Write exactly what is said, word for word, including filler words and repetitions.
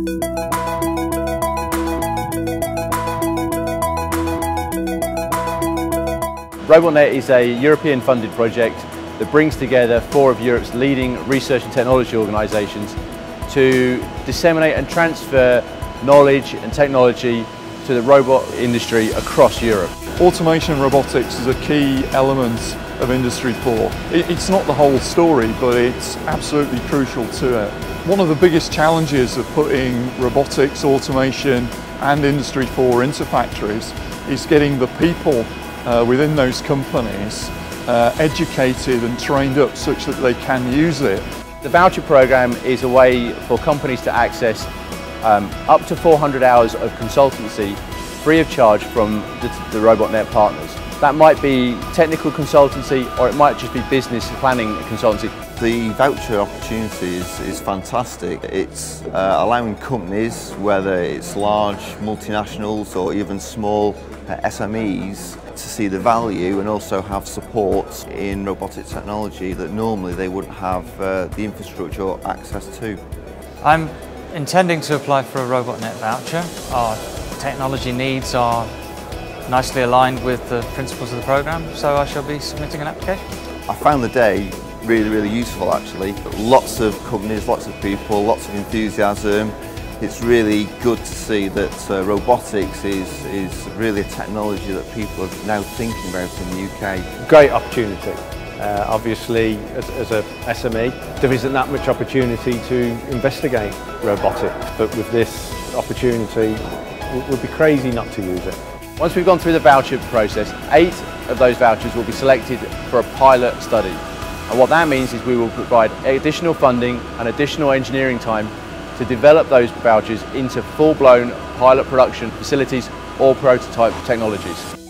ROBOTT-NET is a European funded project that brings together four of Europe's leading research and technology organisations to disseminate and transfer knowledge and technology to the robot industry across Europe. Automation and robotics is a key element of Industry four. It's not the whole story, but it's absolutely crucial to it. One of the biggest challenges of putting robotics, automation and Industry four into factories is getting the people uh, within those companies uh, educated and trained up such that they can use it. The voucher program is a way for companies to access um, up to four hundred hours of consultancy free of charge from the, the ROBOTT-NET partners. That might be technical consultancy, or it might just be business planning consultancy. The voucher opportunity is, is fantastic. It's uh, allowing companies, whether it's large multinationals or even small uh, S M Es, to see the value and also have support in robotic technology that normally they wouldn't have uh, the infrastructure or access to. I'm intending to apply for a ROBOTT-NET voucher. Our technology needs are nicely aligned with the principles of the programme, so I shall be submitting an application. I found the day really, really useful actually. Lots of companies, lots of people, lots of enthusiasm. It's really good to see that uh, robotics is, is really a technology that people are now thinking about in the U K. Great opportunity. Uh, obviously, as, as a S M E, there isn't that much opportunity to investigate robotics, but with this opportunity, it would be crazy not to use it. Once we've gone through the voucher process, eight of those vouchers will be selected for a pilot study. And what that means is we will provide additional funding and additional engineering time to develop those vouchers into full-blown pilot production facilities or prototype technologies.